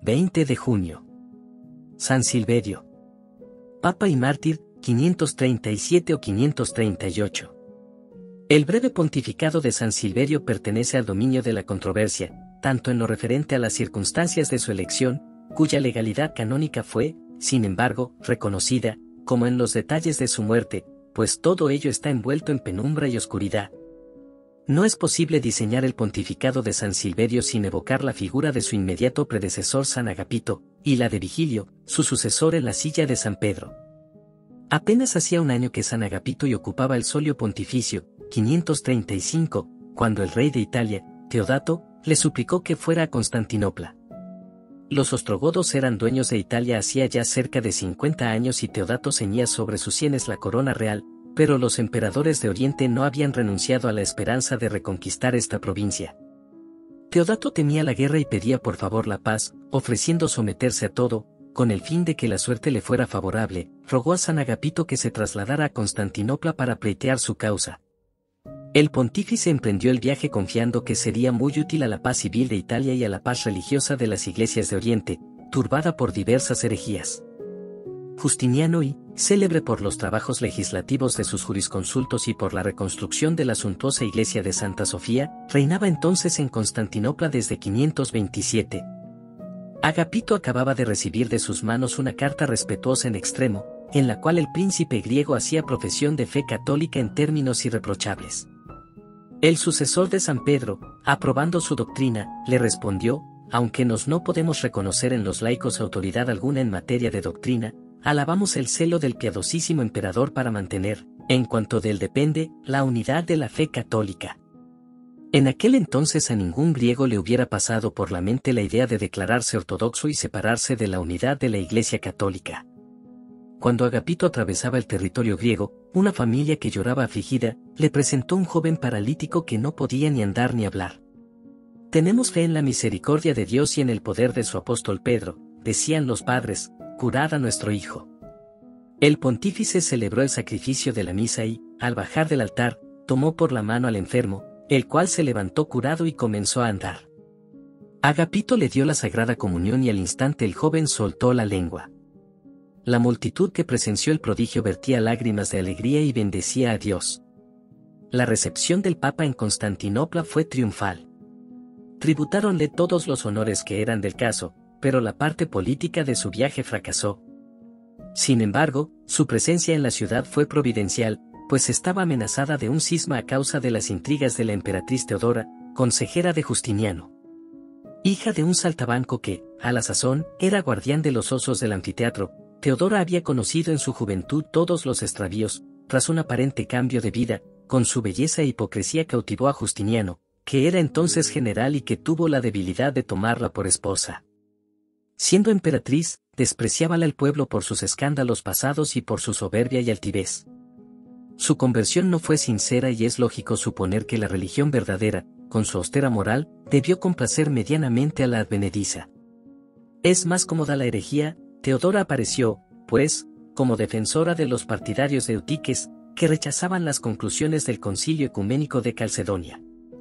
20 de junio. San Silverio. Papa y mártir, 537 o 538. El breve pontificado de San Silverio pertenece al dominio de la controversia, tanto en lo referente a las circunstancias de su elección, cuya legalidad canónica fue, sin embargo, reconocida, como en los detalles de su muerte, pues todo ello está envuelto en penumbra y oscuridad. No es posible diseñar el pontificado de San Silverio sin evocar la figura de su inmediato predecesor San Agapito, y la de Vigilio, su sucesor en la silla de San Pedro. Apenas hacía un año que San Agapito y ocupaba el solio pontificio, 535, cuando el rey de Italia, Teodato, le suplicó que fuera a Constantinopla. Los ostrogodos eran dueños de Italia hacía ya cerca de 50 años y Teodato ceñía sobre sus sienes la corona real, pero los emperadores de Oriente no habían renunciado a la esperanza de reconquistar esta provincia. Teodato temía la guerra y pedía por favor la paz, ofreciendo someterse a todo, con el fin de que la suerte le fuera favorable, rogó a San Agapito que se trasladara a Constantinopla para pleitear su causa. El pontífice emprendió el viaje confiando que sería muy útil a la paz civil de Italia y a la paz religiosa de las iglesias de Oriente, turbada por diversas herejías. Justiniano I, célebre por los trabajos legislativos de sus jurisconsultos y por la reconstrucción de la suntuosa iglesia de Santa Sofía, reinaba entonces en Constantinopla desde 527. Agapito acababa de recibir de sus manos una carta respetuosa en extremo, en la cual el príncipe griego hacía profesión de fe católica en términos irreprochables. El sucesor de San Pedro, aprobando su doctrina, le respondió, aunque no podemos reconocer en los laicos autoridad alguna en materia de doctrina, alabamos el celo del piadosísimo emperador para mantener, en cuanto de él depende, la unidad de la fe católica. En aquel entonces a ningún griego le hubiera pasado por la mente la idea de declararse ortodoxo y separarse de la unidad de la Iglesia católica. Cuando Agapito atravesaba el territorio griego, una familia que lloraba afligida, le presentó un joven paralítico que no podía ni andar ni hablar. Tenemos fe en la misericordia de Dios y en el poder de su apóstol Pedro, decían los padres, curad a nuestro hijo. El pontífice celebró el sacrificio de la misa y, al bajar del altar, tomó por la mano al enfermo, el cual se levantó curado y comenzó a andar. Agapito le dio la sagrada comunión y al instante el joven soltó la lengua. La multitud que presenció el prodigio vertía lágrimas de alegría y bendecía a Dios. La recepción del Papa en Constantinopla fue triunfal. Tributáronle todos los honores que eran del caso, pero la parte política de su viaje fracasó. Sin embargo, su presencia en la ciudad fue providencial, pues estaba amenazada de un cisma a causa de las intrigas de la emperatriz Teodora, consejera de Justiniano. Hija de un saltabanco que, a la sazón, era guardián de los osos del anfiteatro, Teodora había conocido en su juventud todos los extravíos, tras un aparente cambio de vida, con su belleza e hipocresía cautivó a Justiniano, que era entonces general y que tuvo la debilidad de tomarla por esposa. Siendo emperatriz, despreciábala el pueblo por sus escándalos pasados y por su soberbia y altivez. Su conversión no fue sincera y es lógico suponer que la religión verdadera, con su austera moral, debió complacer medianamente a la advenediza. Es más cómoda la herejía. Teodora apareció, pues, como defensora de los partidarios de Eutiques, que rechazaban las conclusiones del Concilio Ecuménico de Calcedonia.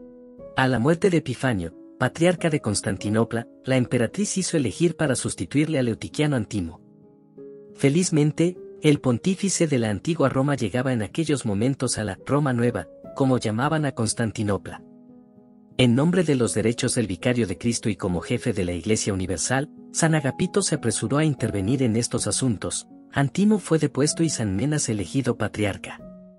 A la muerte de Epifanio, patriarca de Constantinopla, la emperatriz hizo elegir para sustituirle al eutiquiano Antimo. Felizmente, el pontífice de la antigua Roma llegaba en aquellos momentos a la Roma Nueva, como llamaban a Constantinopla. En nombre de los derechos del vicario de Cristo y como jefe de la Iglesia Universal, San Agapito se apresuró a intervenir en estos asuntos. Antimo fue depuesto y San Menas elegido patriarca.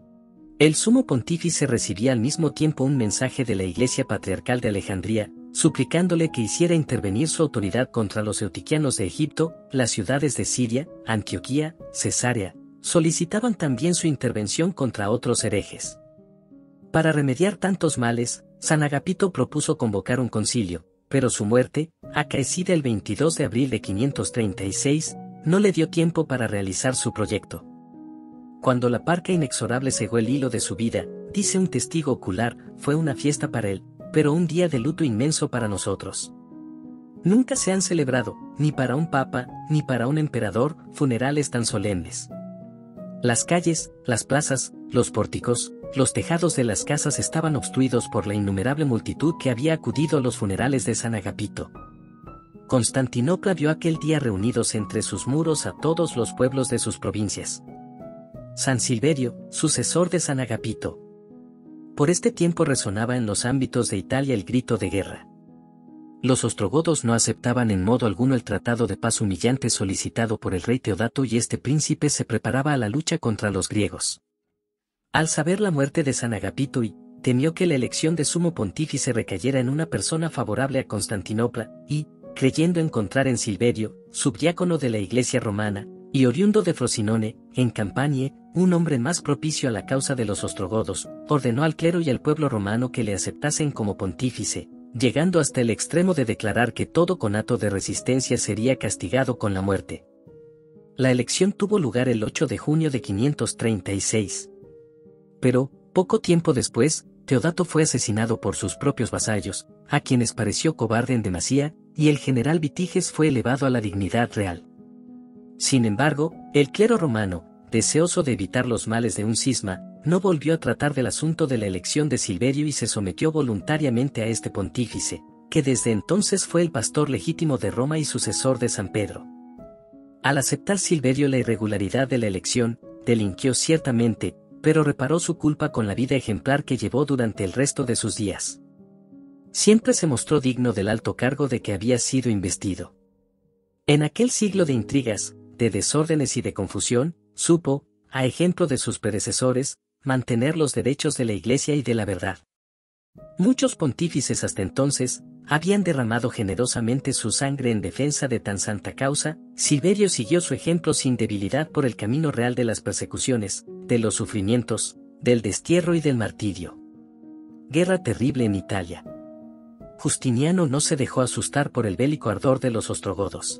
El sumo pontífice recibía al mismo tiempo un mensaje de la Iglesia Patriarcal de Alejandría, suplicándole que hiciera intervenir su autoridad contra los eutiquianos de Egipto. Las ciudades de Siria, Antioquía, Cesarea, solicitaban también su intervención contra otros herejes. Para remediar tantos males, San Agapito propuso convocar un concilio, pero su muerte, acaecida el 22 de abril de 536, no le dio tiempo para realizar su proyecto. Cuando la parca inexorable cegó el hilo de su vida, dice un testigo ocular, fue una fiesta para él, pero un día de luto inmenso para nosotros. Nunca se han celebrado, ni para un papa, ni para un emperador, funerales tan solemnes. Las calles, las plazas, los pórticos, los tejados de las casas estaban obstruidos por la innumerable multitud que había acudido a los funerales de San Agapito. Constantinopla vio aquel día reunidos entre sus muros a todos los pueblos de sus provincias. San Silverio, sucesor de San Agapito. Por este tiempo resonaba en los ámbitos de Italia el grito de guerra. Los ostrogodos no aceptaban en modo alguno el tratado de paz humillante solicitado por el rey Teodato y este príncipe se preparaba a la lucha contra los griegos. Al saber la muerte de San Agapito temió que la elección de sumo pontífice recayera en una persona favorable a Constantinopla, y, creyendo encontrar en Silverio, subdiácono de la Iglesia romana, y oriundo de Frosinone, en Campanie, un hombre más propicio a la causa de los ostrogodos, ordenó al clero y al pueblo romano que le aceptasen como pontífice, llegando hasta el extremo de declarar que todo conato de resistencia sería castigado con la muerte. La elección tuvo lugar el 8 de junio de 536. Pero, poco tiempo después, Teodato fue asesinado por sus propios vasallos, a quienes pareció cobarde en demasía, y el general Vitiges fue elevado a la dignidad real. Sin embargo, el clero romano, deseoso de evitar los males de un cisma, no volvió a tratar del asunto de la elección de Silverio y se sometió voluntariamente a este pontífice, que desde entonces fue el pastor legítimo de Roma y sucesor de San Pedro. Al aceptar Silverio la irregularidad de la elección, delinquió ciertamente, pero reparó su culpa con la vida ejemplar que llevó durante el resto de sus días. Siempre se mostró digno del alto cargo de que había sido investido. En aquel siglo de intrigas, de desórdenes y de confusión, supo, a ejemplo de sus predecesores, mantener los derechos de la Iglesia y de la verdad. Muchos pontífices hasta entonces habían derramado generosamente su sangre en defensa de tan santa causa. Silverio siguió su ejemplo sin debilidad por el camino real de las persecuciones, de los sufrimientos, del destierro y del martirio. Guerra terrible en Italia. Justiniano no se dejó asustar por el bélico ardor de los ostrogodos.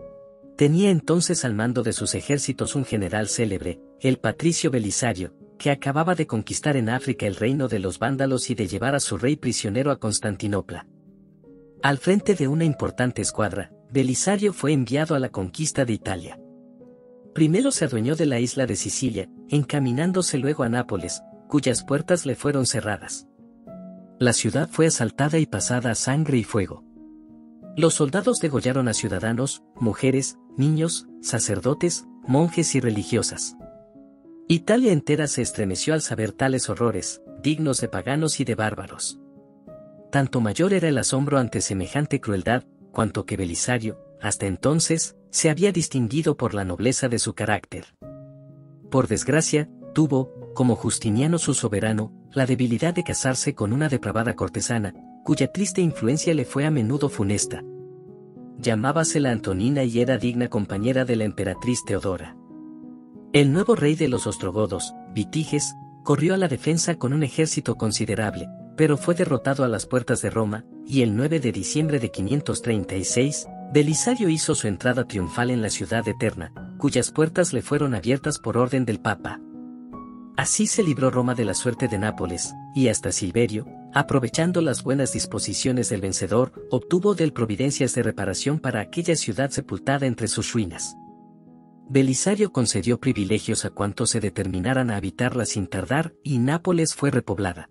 Tenía entonces al mando de sus ejércitos un general célebre, el patricio Belisario, que acababa de conquistar en África el reino de los vándalos y de llevar a su rey prisionero a Constantinopla. Al frente de una importante escuadra, Belisario fue enviado a la conquista de Italia. Primero se adueñó de la isla de Sicilia, encaminándose luego a Nápoles, cuyas puertas le fueron cerradas. La ciudad fue asaltada y pasada a sangre y fuego. Los soldados degollaron a ciudadanos, mujeres, niños, sacerdotes, monjes y religiosas. Italia entera se estremeció al saber tales horrores, dignos de paganos y de bárbaros. Tanto mayor era el asombro ante semejante crueldad, cuanto que Belisario, hasta entonces, se había distinguido por la nobleza de su carácter. Por desgracia, tuvo, como Justiniano su soberano, la debilidad de casarse con una depravada cortesana, cuya triste influencia le fue a menudo funesta. Llamábasela Antonina y era digna compañera de la emperatriz Teodora. El nuevo rey de los ostrogodos, Vitiges, corrió a la defensa con un ejército considerable, pero fue derrotado a las puertas de Roma, y el 9 de diciembre de 536, Belisario hizo su entrada triunfal en la ciudad eterna, cuyas puertas le fueron abiertas por orden del Papa. Así se libró Roma de la suerte de Nápoles, y hasta Silverio, aprovechando las buenas disposiciones del vencedor, obtuvo de él providencias de reparación para aquella ciudad sepultada entre sus ruinas. Belisario concedió privilegios a cuantos se determinaran a habitarla sin tardar, y Nápoles fue repoblada.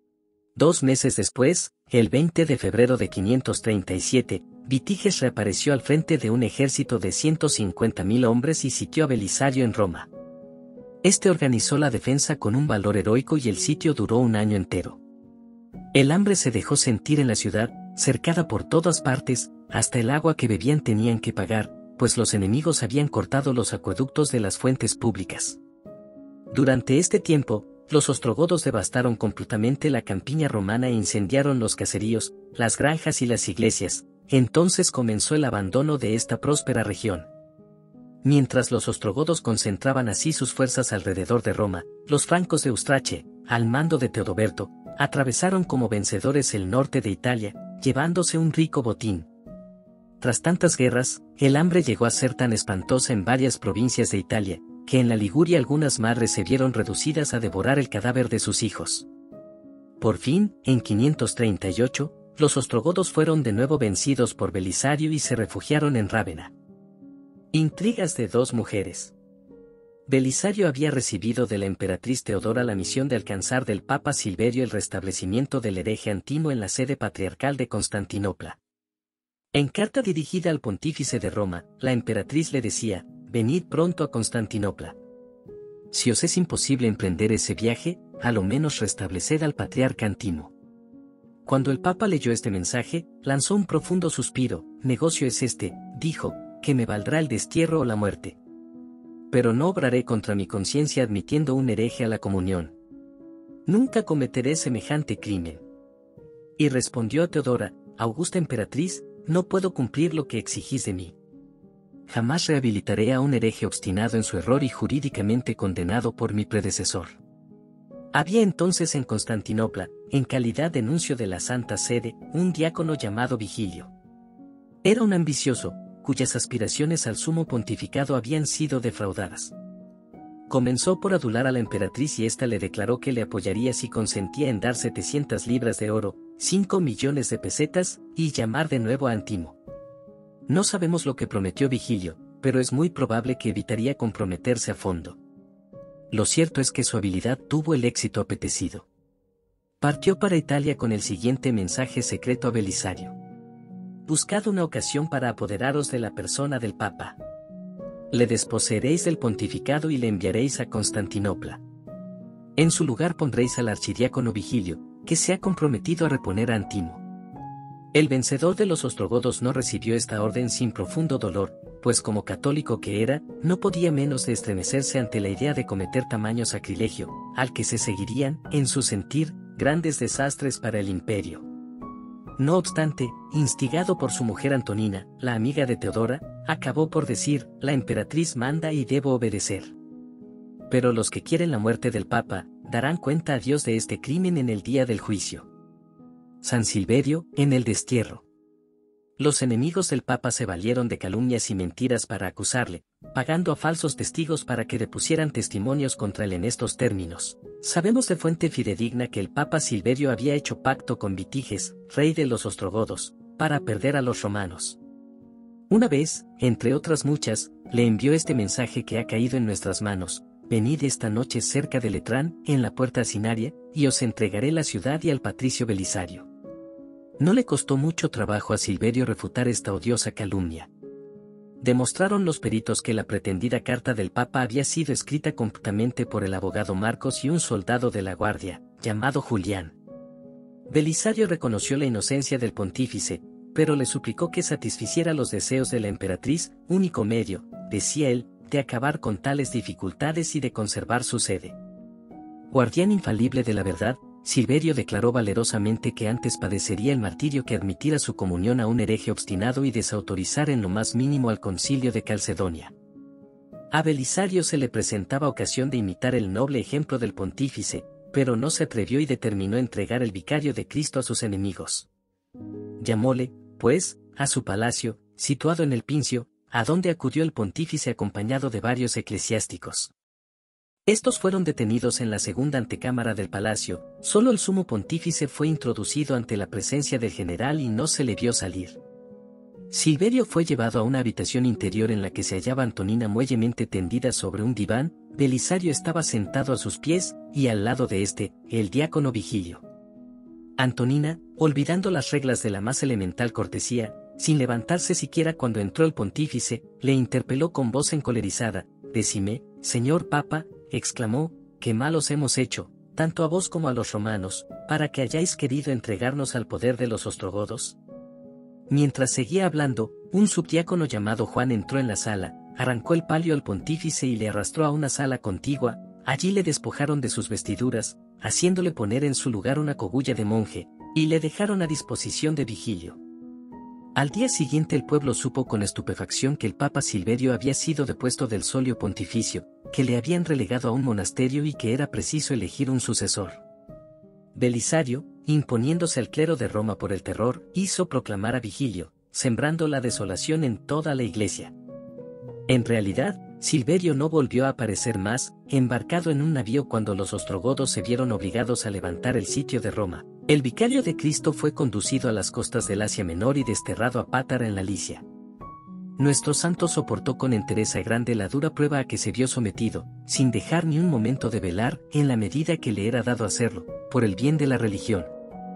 2 meses después, el 20 de febrero de 537, Vitiges reapareció al frente de un ejército de 150.000 hombres y sitió a Belisario en Roma. Este organizó la defensa con un valor heroico y el sitio duró un año entero. El hambre se dejó sentir en la ciudad, cercada por todas partes, hasta el agua que bebían tenían que pagar, pues los enemigos habían cortado los acueductos de las fuentes públicas. Durante este tiempo, los ostrogodos devastaron completamente la campiña romana e incendiaron los caseríos, las granjas y las iglesias. Entonces comenzó el abandono de esta próspera región. Mientras los ostrogodos concentraban así sus fuerzas alrededor de Roma, los francos de Austrache, al mando de Teodoberto, atravesaron como vencedores el norte de Italia, llevándose un rico botín. Tras tantas guerras, el hambre llegó a ser tan espantosa en varias provincias de Italia, que en la Liguria algunas madres se vieron reducidas a devorar el cadáver de sus hijos. Por fin, en 538, los ostrogodos fueron de nuevo vencidos por Belisario y se refugiaron en Rávena. Intrigas de 2 mujeres. Belisario había recibido de la emperatriz Teodora la misión de alcanzar del Papa Silverio el restablecimiento del hereje Antimo en la sede patriarcal de Constantinopla. En carta dirigida al pontífice de Roma, la emperatriz le decía: venid pronto a Constantinopla. Si os es imposible emprender ese viaje, a lo menos restableced al patriarca Antimo. Cuando el Papa leyó este mensaje, lanzó un profundo suspiro. Negocio es este, dijo, que me valdrá el destierro o la muerte. Pero no obraré contra mi conciencia admitiendo un hereje a la comunión. Nunca cometeré semejante crimen. Y respondió a Teodora: augusta emperatriz, no puedo cumplir lo que exigís de mí. Jamás rehabilitaré a un hereje obstinado en su error y jurídicamente condenado por mi predecesor. Había entonces en Constantinopla, en calidad de nuncio de la Santa Sede, un diácono llamado Vigilio. Era un ambicioso, cuyas aspiraciones al sumo pontificado habían sido defraudadas. Comenzó por adular a la emperatriz y ésta le declaró que le apoyaría si consentía en dar 700 libras de oro, 5 millones de pesetas, y llamar de nuevo a Antimo. No sabemos lo que prometió Vigilio, pero es muy probable que evitaría comprometerse a fondo. Lo cierto es que su habilidad tuvo el éxito apetecido. Partió para Italia con el siguiente mensaje secreto a Belisario: buscad una ocasión para apoderaros de la persona del Papa. Le desposeeréis del pontificado y le enviaréis a Constantinopla. En su lugar pondréis al archidiácono Vigilio, que se ha comprometido a reponer a Antimo. El vencedor de los ostrogodos no recibió esta orden sin profundo dolor, pues como católico que era, no podía menos de estremecerse ante la idea de cometer tamaño sacrilegio, al que se seguirían, en su sentir, grandes desastres para el imperio. No obstante, instigado por su mujer Antonina, la amiga de Teodora, acabó por decir: la emperatriz manda y debo obedecer. Pero los que quieren la muerte del Papa, darán cuenta a Dios de este crimen en el día del juicio. San Silverio, en el destierro. Los enemigos del Papa se valieron de calumnias y mentiras para acusarle, pagando a falsos testigos para que depusieran testimonios contra él en estos términos: sabemos de fuente fidedigna que el Papa Silverio había hecho pacto con Vitiges, rey de los ostrogodos, para perder a los romanos. Una vez, entre otras muchas, le envió este mensaje que ha caído en nuestras manos: venid esta noche cerca de Letrán, en la puerta asinaria, y os entregaré la ciudad y al patricio Belisario. No le costó mucho trabajo a Silverio refutar esta odiosa calumnia. Demostraron los peritos que la pretendida carta del Papa había sido escrita conjuntamente por el abogado Marcos y un soldado de la guardia, llamado Julián. Belisario reconoció la inocencia del pontífice, pero le suplicó que satisficiera los deseos de la emperatriz, único medio, decía él, de acabar con tales dificultades y de conservar su sede. Guardián infalible de la verdad, Silverio declaró valerosamente que antes padecería el martirio que admitiera su comunión a un hereje obstinado y desautorizar en lo más mínimo al concilio de Calcedonia. A Belisario se le presentaba ocasión de imitar el noble ejemplo del pontífice, pero no se atrevió y determinó entregar el vicario de Cristo a sus enemigos. Llamóle, pues, a su palacio, situado en el Pincio, a donde acudió el pontífice acompañado de varios eclesiásticos. Estos fueron detenidos en la segunda antecámara del palacio. Solo el sumo pontífice fue introducido ante la presencia del general y no se le vio salir. Silverio fue llevado a una habitación interior en la que se hallaba Antonina muellemente tendida sobre un diván. Belisario estaba sentado a sus pies, y al lado de éste, el diácono Vigilio. Antonina, olvidando las reglas de la más elemental cortesía, sin levantarse siquiera cuando entró el pontífice, le interpeló con voz encolerizada: «Decime, señor Papa», exclamó, «¿qué mal os hemos hecho, tanto a vos como a los romanos, para que hayáis querido entregarnos al poder de los ostrogodos?» Mientras seguía hablando, un subdiácono llamado Juan entró en la sala, arrancó el palio al pontífice y le arrastró a una sala contigua. Allí le despojaron de sus vestiduras, haciéndole poner en su lugar una cogulla de monje, y le dejaron a disposición de Vigilio. Al día siguiente el pueblo supo con estupefacción que el Papa Silverio había sido depuesto del solio pontificio, que le habían relegado a un monasterio y que era preciso elegir un sucesor. Belisario, imponiéndose al clero de Roma por el terror, hizo proclamar a Vigilio, sembrando la desolación en toda la iglesia. En realidad, Silverio no volvió a aparecer más, embarcado en un navío cuando los ostrogodos se vieron obligados a levantar el sitio de Roma. El vicario de Cristo fue conducido a las costas del Asia Menor y desterrado a Pátara en la Licia. Nuestro santo soportó con entereza grande la dura prueba a que se vio sometido, sin dejar ni un momento de velar, en la medida que le era dado hacerlo, por el bien de la religión.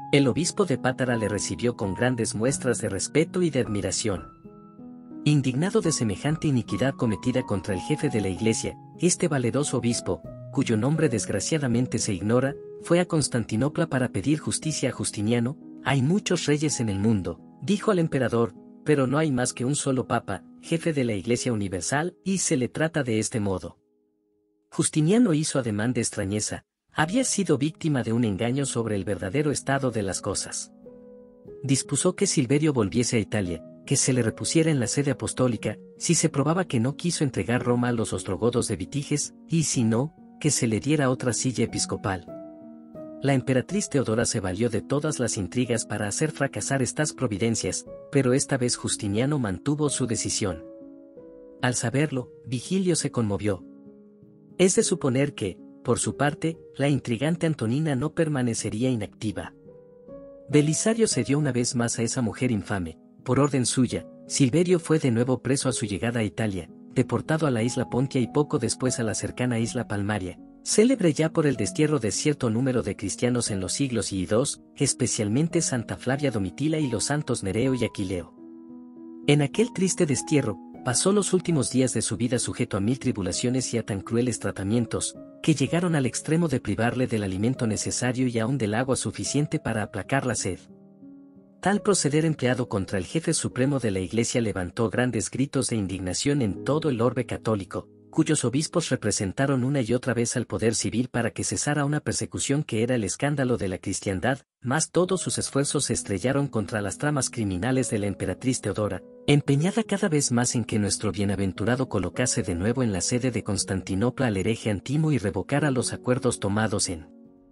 El obispo de Pátara le recibió con grandes muestras de respeto y de admiración. Indignado de semejante iniquidad cometida contra el jefe de la iglesia, este valeroso obispo, cuyo nombre desgraciadamente se ignora, fue a Constantinopla para pedir justicia a Justiniano. Hay muchos reyes en el mundo, dijo al emperador, pero no hay más que un solo papa, jefe de la Iglesia Universal, y se le trata de este modo. Justiniano hizo ademán de extrañeza, había sido víctima de un engaño sobre el verdadero estado de las cosas. Dispuso que Silverio volviese a Italia, que se le repusiera en la sede apostólica, si se probaba que no quiso entregar Roma a los ostrogodos de Vitiges, y si no, que se le diera otra silla episcopal. La emperatriz Teodora se valió de todas las intrigas para hacer fracasar estas providencias, pero esta vez Justiniano mantuvo su decisión. Al saberlo, Vigilio se conmovió. Es de suponer que, por su parte, la intrigante Antonina no permanecería inactiva. Belisario cedió una vez más a esa mujer infame. Por orden suya, Silverio fue de nuevo preso a su llegada a Italia, deportado a la isla Pontia y poco después a la cercana isla Palmaria, célebre ya por el destierro de cierto número de cristianos en los siglos I y II, especialmente Santa Flavia Domitila y los santos Nereo y Aquileo. En aquel triste destierro, pasó los últimos días de su vida sujeto a 1000 tribulaciones y a tan crueles tratamientos, que llegaron al extremo de privarle del alimento necesario y aún del agua suficiente para aplacar la sed. Tal proceder empleado contra el jefe supremo de la Iglesia levantó grandes gritos de indignación en todo el orbe católico, cuyos obispos representaron una y otra vez al poder civil para que cesara una persecución que era el escándalo de la cristiandad, mas todos sus esfuerzos se estrellaron contra las tramas criminales de la emperatriz Teodora, empeñada cada vez más en que nuestro bienaventurado colocase de nuevo en la sede de Constantinopla al hereje Antimo y revocara los acuerdos tomados en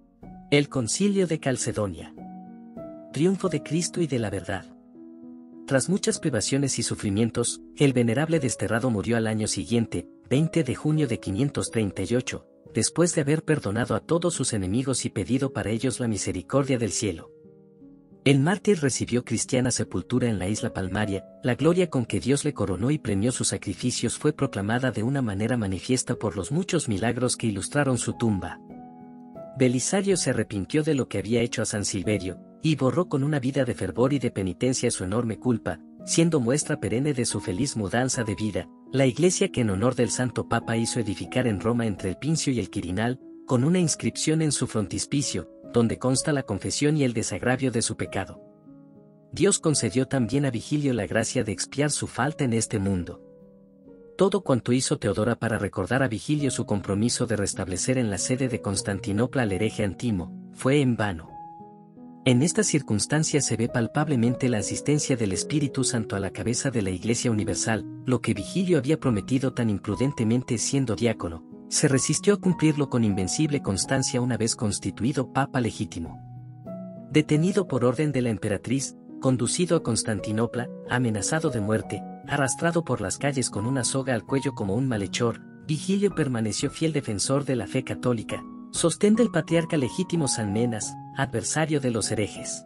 el Concilio de Calcedonia. Triunfo de Cristo y de la verdad. Tras muchas privaciones y sufrimientos, el venerable desterrado murió al año siguiente, 20 de junio de 538, después de haber perdonado a todos sus enemigos y pedido para ellos la misericordia del cielo. El mártir recibió cristiana sepultura en la isla Palmaria, la gloria con que Dios le coronó y premió sus sacrificios fue proclamada de una manera manifiesta por los muchos milagros que ilustraron su tumba. Belisario se arrepintió de lo que había hecho a San Silverio, y borró con una vida de fervor y de penitencia su enorme culpa, siendo muestra perenne de su feliz mudanza de vida, la iglesia que en honor del Santo Papa hizo edificar en Roma entre el Pincio y el Quirinal, con una inscripción en su frontispicio, donde consta la confesión y el desagravio de su pecado. Dios concedió también a Vigilio la gracia de expiar su falta en este mundo. Todo cuanto hizo Teodora para recordar a Vigilio su compromiso de restablecer en la sede de Constantinopla al hereje Antimo, fue en vano. En estas circunstancias se ve palpablemente la asistencia del Espíritu Santo a la cabeza de la Iglesia Universal, lo que Vigilio había prometido tan imprudentemente siendo diácono, se resistió a cumplirlo con invencible constancia una vez constituido Papa legítimo. Detenido por orden de la emperatriz, conducido a Constantinopla, amenazado de muerte, arrastrado por las calles con una soga al cuello como un malhechor, Vigilio permaneció fiel defensor de la fe católica, sostén del patriarca legítimo San Menas, adversario de los herejes.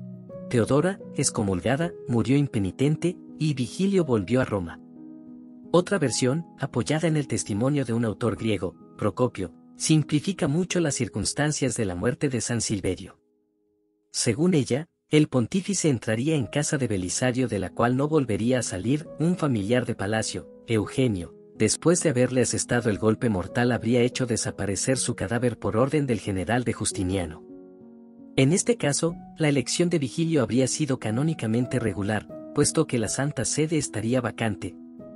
Teodora, excomulgada, murió impenitente, y Vigilio volvió a Roma. Otra versión, apoyada en el testimonio de un autor griego, Procopio, simplifica mucho las circunstancias de la muerte de San Silverio. Según ella, el pontífice entraría en casa de Belisario de la cual no volvería a salir, un familiar de palacio, Eugenio, después de haberle asestado el golpe mortal habría hecho desaparecer su cadáver por orden del general de Justiniano. En este caso, la elección de Vigilio habría sido canónicamente regular, puesto que la Santa Sede estaría vacante.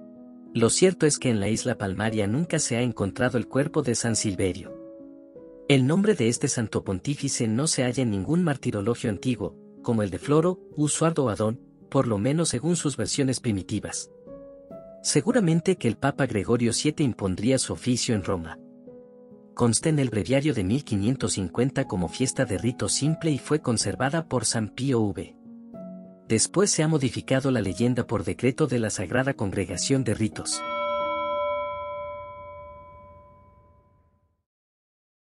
Lo cierto es que en la isla Palmaria nunca se ha encontrado el cuerpo de San Silverio. El nombre de este santo pontífice no se halla en ningún martirologio antiguo, como el de Floro, Usuardo o Adón, por lo menos según sus versiones primitivas. Seguramente que el Papa Gregorio VII impondría su oficio en Roma. Consta en el breviario de 1550 como fiesta de rito simple y fue conservada por San Pío V. Después se ha modificado la leyenda por decreto de la Sagrada Congregación de Ritos.